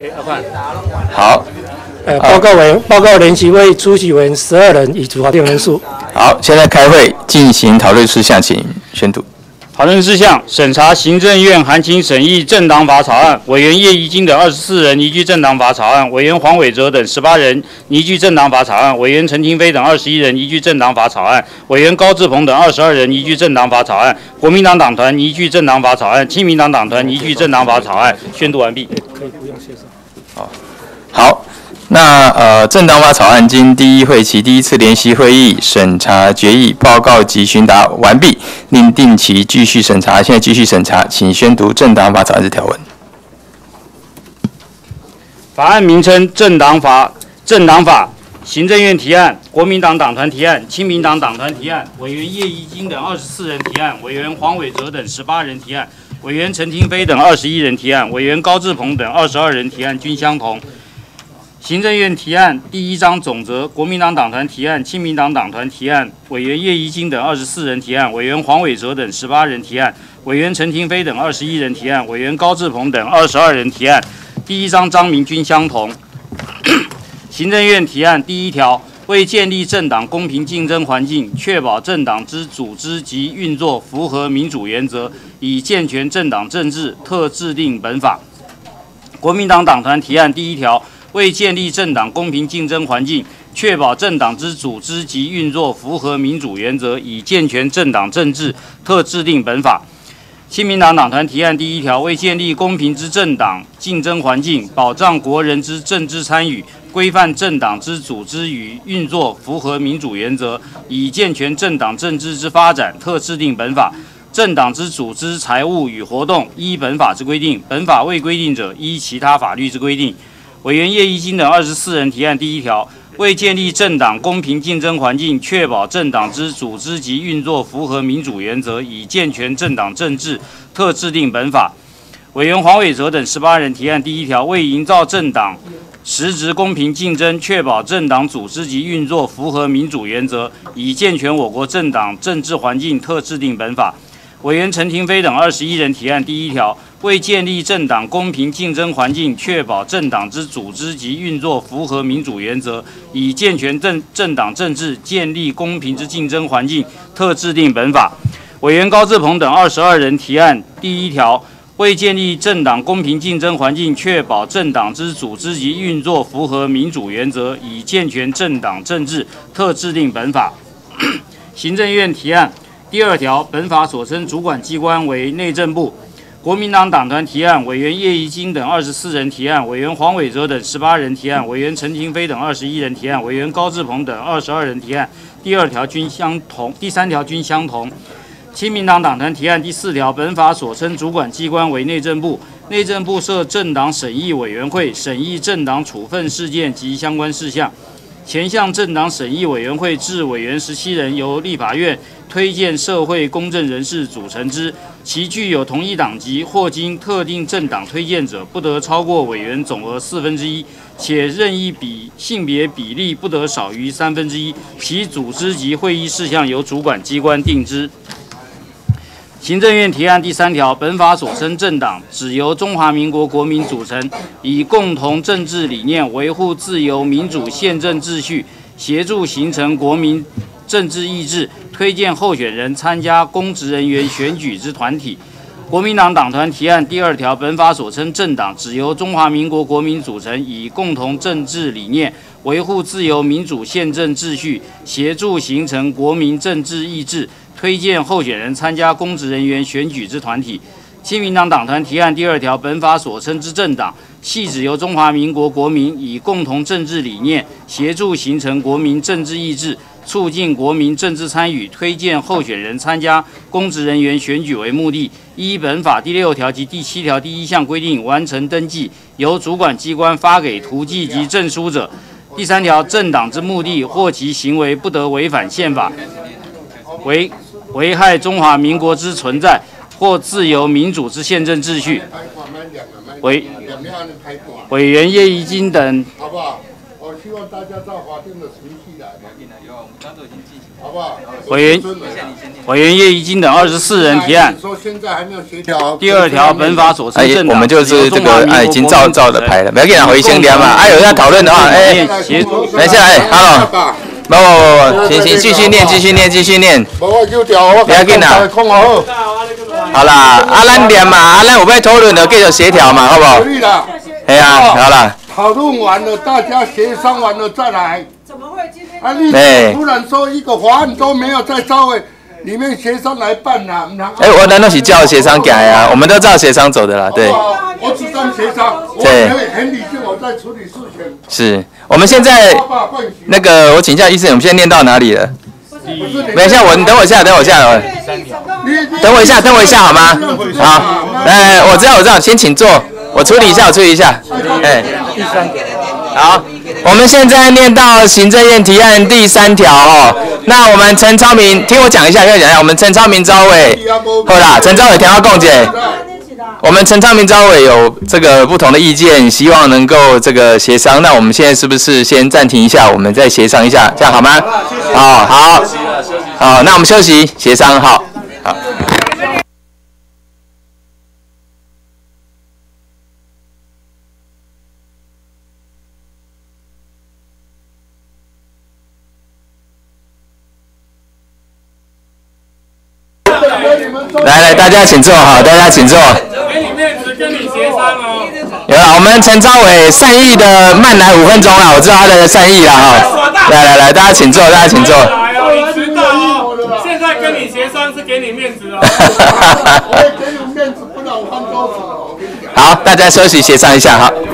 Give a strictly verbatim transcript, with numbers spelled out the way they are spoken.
好， 呃，报告委员，报告联席会出席委员十二人，已足法定人数。 好，现在开会进行讨论事项，请宣读。 讨论事项：审查行政院函请审议政党法草案，委员叶宜津等二十四人依据政党法草案，委员黄伟哲等十八人依据政党法草案，委员陈廷飞等二十一人依据政党法草案，委员高志鹏等二十二人依据政党法草案，国民党党团依据政党法草案，亲民党党团依据政党法草案。宣读完毕。 可以不用谢上。 好，好。那呃，政党法草案经第一会期第一次联席会议审查决议报告及询答完毕，另定期继续审查。现在继续审查，请宣读政党法草案之条文。 法案名称：政党法。政党法。行政院提案，国民党党团提案，亲民党党团提案，委员叶宜津等二十四人提案，委员黄伟哲等十八人提案，委员陈廷飞等二十一人提案，委员高志鹏等二十二人提案均相同。行政院提案第一章总则，国民党党团提案，亲民党党团提案，委员叶宜津等二十四人提案，委员黄伟哲等十八人提案，委员陈廷飞等二十一人提案，委员高志鹏等二十二人提案。第一章章名均相同。行政院提案第一条，为建立政党公平竞争环境，确保政党之组织及运作符合民主原则，以健全政党政治，特制定本法。国民党党团提案第一条，为建立政党公平竞争环境，确保政党之组织及运作符合民主原则，以健全政党政治，特制定本法。亲民党党团提案第一条，为建立公平之政党竞争环境，保障国人之政治参与，规范政党之组织与运作符合民主原则，以健全政党政治之发展，特制定本法。政党之组织、财务与活动，依本法之规定；本法未规定者，依其他法律之规定。委员叶宜津等二十四人提案第一条，为建立政党公平竞争环境，确保政党之组织及运作符合民主原则，以健全政党政治，特制定本法。委员黄伟哲等十八人提案第一条，为营造政党实质公平竞争，确保政党组织及运作符合民主原则，以健全我国政党政治环境，特制定本法。委员陈廷飞等二十一人提案第一条，为建立政党公平竞争环境，确保政党之组织及运作符合民主原则，以健全政政党政治，建立公平之竞争环境，特制定本法。委员高志鹏等二十二人提案第一条，为建立政党公平竞争环境，确保政党之组织及运作符合民主原则，以健全政党政治，特制定本法。行政院提案第二条，本法所称主管机关为内政部。国民党党团提案，委员叶宜津等二十四人提案，委员黄伟哲等十八人提案，委员陈廷飞等二十一人提案，委员高志鹏等二十二人提案。第二条均相同，第三条均相同。亲民党党团提案第四条，本法所称主管机关为内政部，内政部设政党审议委员会，审议政党处分事件及相关事项。前项政党审议委员会至委员十七人，由立法院推荐社会公正人士组成之，其具有同一党籍或经特定政党推荐者，不得超过委员总额四分之一，且任意比性别比例不得少于三分之一，其组织及会议事项由主管机关定之。行政院提案第三条，本法所称政党，只由中华民国国民组成，以共同政治理念维护自由民主宪政秩序，协助形成国民政治意志，推荐候选人参加公职人员选举之团体。国民党党团提案第二条，本法所称政党，只由中华民国国民组成，以共同政治理念维护自由民主宪政秩序，协助形成国民政治意志，推荐候选人参加公职人员选举之团体。亲民党党团提案第二条，本法所称之政党，系指由中华民国国民以共同政治理念协助形成国民政治意志，促进国民政治参与，推荐候选人参加公职人员选举为目的，依本法第六条及第七条第一项规定完成登记，由主管机关发给图记及证书者。第三条，政党之目的或其行为不得违反宪法，为危害中华民国之存在或自由民主之宪政秩序。委委员叶宜津等。 好不好？我希望大家照法定的程序来。有，我们刚刚都已经进行。 好不好？ 委员委员叶宜津等二十四人提案。 说现在还没有协调。 第二条，本法所称政党， 我们就是这个啊，已经照照的排了，不要给他回先聊嘛。啊，有要讨论的话，哎，等一下，哎 ，Hello， 不不不，行行，继续念，继续念，继续念。不要紧啦。好啦，啊，咱念嘛，啊，咱有要讨论的继续协调嘛，好不好？可以啦。哎呀，好啦。 讨论完了，大家协商完了再来。怎么会今天？啊，你突然说一个法案都没有在稍微里面协商来办啦？ 哎，我难道是照协商改啊？我们都照协商走的啦，对。 我主张协商，我很理性，我在处理事情。 是，我们现在那个，我请教医生，我们现在念到哪里了？等一下，我你等我一下，等我一下，等我一下，等我一下好吗？好，哎，我知道，我知道，先请坐，我处理一下，我处理一下。哎，好，我们现在念到行政院提案第三条哦。那我们陈超明，听我讲一下，听我讲一下，我们陈超明招委，好啦，陈招委听我讲解。我们陈昌明招委有这个不同的意见，希望能够这个协商。那我们现在是不是先暂停一下，我们再协商一下，这样好吗？好，好，好，那我们休息协商，好，好。来来，大家请坐哈，大家请坐。 给你面子，跟你协商哦。 有了，我们陈超伟善意的慢来五分钟了，我知道他的善意了哈。来来来，大家请坐，大家请坐。 来哦，你迟到哦。现在跟你协商是给你面子哦。 我会给你面子，不然我翻桌子了，我跟你讲。 好，大家休息协商一下哈。